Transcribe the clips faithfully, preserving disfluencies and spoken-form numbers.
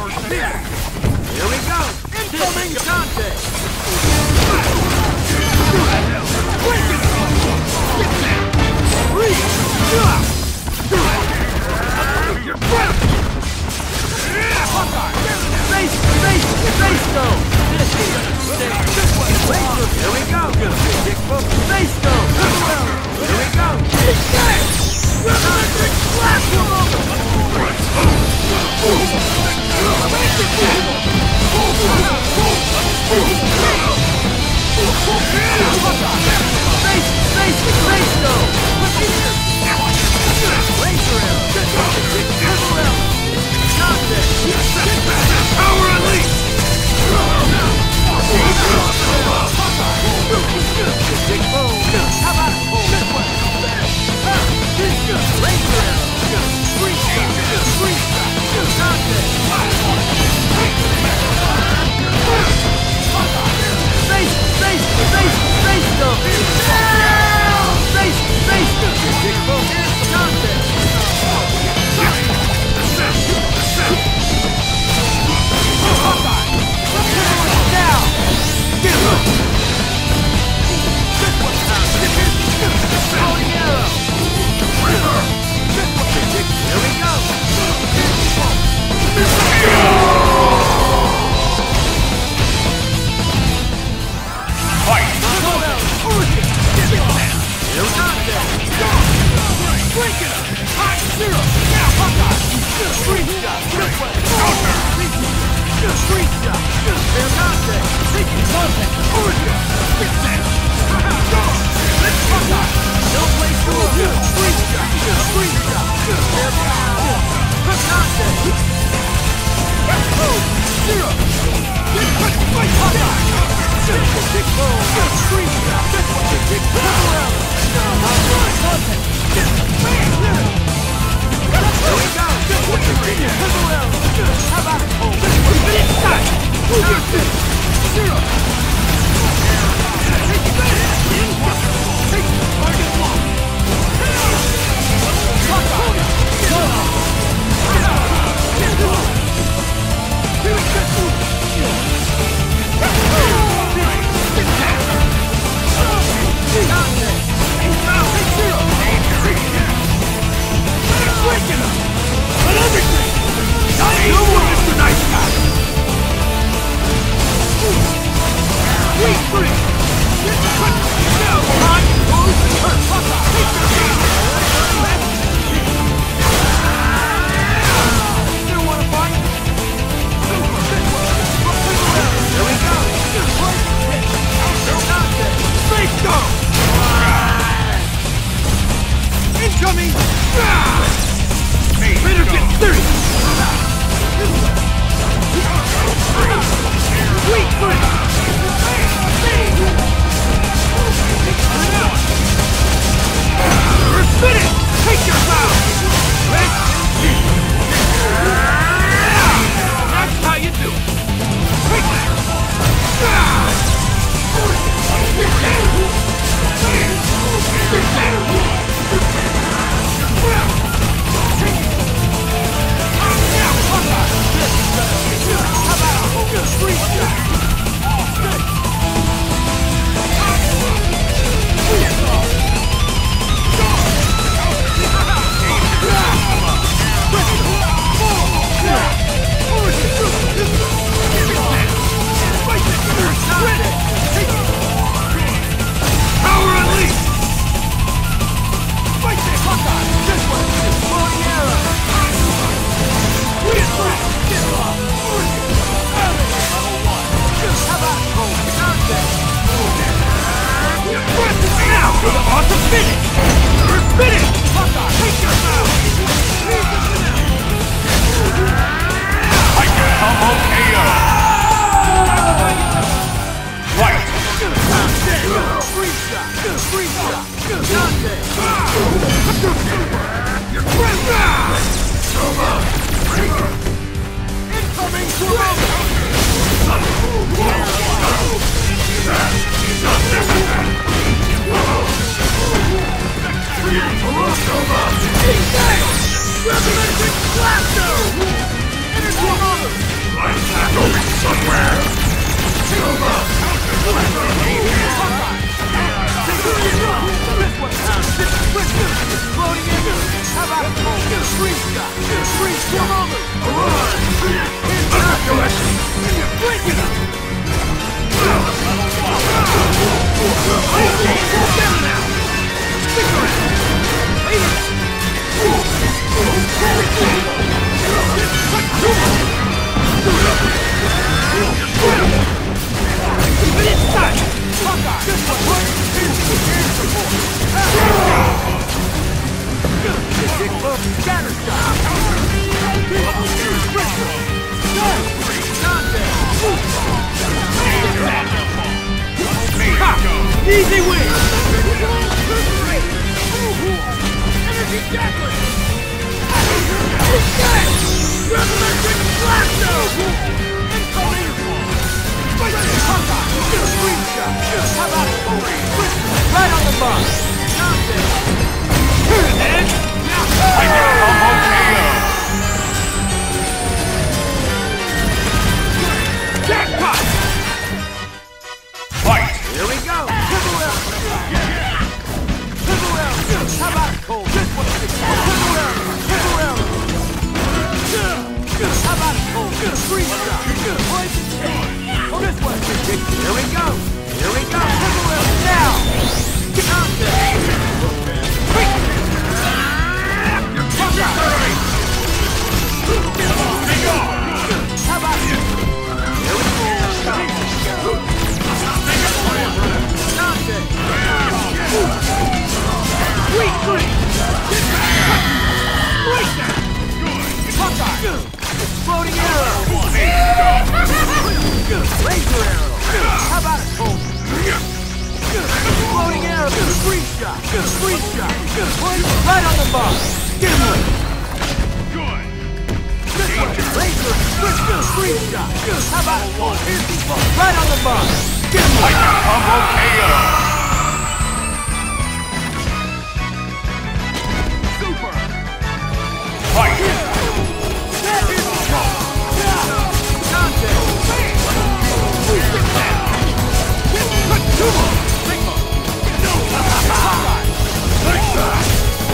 Here we go! Incoming Dante! Face, face, face go! Here we go! Face go! Here we go! Blast him over! Face, face, face go! Laser him! Triple him! Power unleashed! Big boom! How about it? This one! Laser him! Free shot! Free shot! Contact! Face! Face! Face! Face go! Face! Face! Big boom! Contact! Now! Get him! This one's time! Rolling arrow! Here we go! Fight! Here we go! Break it up! Hot zero! Now, Hawkeye! Street shot! This way! Counter! Street shot! Fair contact! Taking contact! Origin! Get down! Let's Hawkeye! No place to move! Street shot! Street shot! Fair contact! Zero! Get cut! Fight Hawkeye! Big boom! Street shot! Big triple out! Contact! Here we go! How about it? Finish time! Zero! Take it back! Take it! Target one! Nice guy! This one, what? Here's the air support. Big boom, scatter shot. Easy win! Energy jackal! Revolution blasto! Incoming! How about it? Right on the mark! And I got combo K O! Jackpot! Fight! Here we go! Triple L! Triple L! How about it, Cole? This one's the Triple L! Triple L! How about it, Cole? Free shot! Poison chain! This one's the Here we go! Here we go! Triple L! Now! Get out there! Quick! You're fucking hurry! How about it? Here we go! Sweet green! Break that! Buckeye! Exploding arrow! Laser arrow! How about it, Cole? Exploding arrow! Free shot! Free shot! Right on the mark! Get him with! Good! This one! Laser! Free shot! How about it, Cole? Here's the ball! Right on the mark! Get him with! Combo K O! Fight! That is the ball! Dante! Sigma! No! Like that!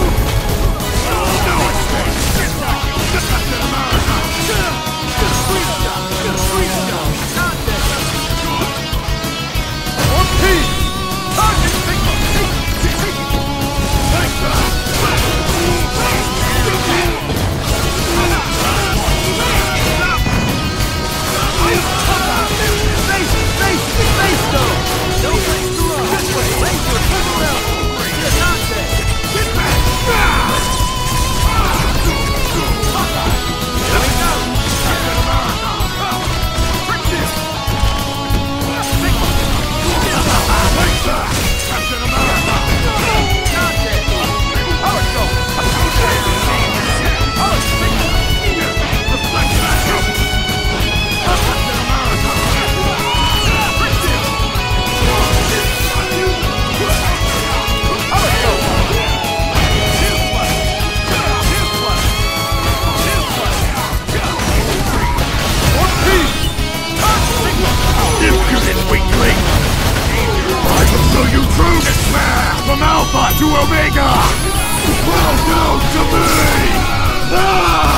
No escape! Captain America! Free shot! Free shot! Dante! One piece! Target Sigma! Like that! From Alpha to Omega! Bow down to me! Ah!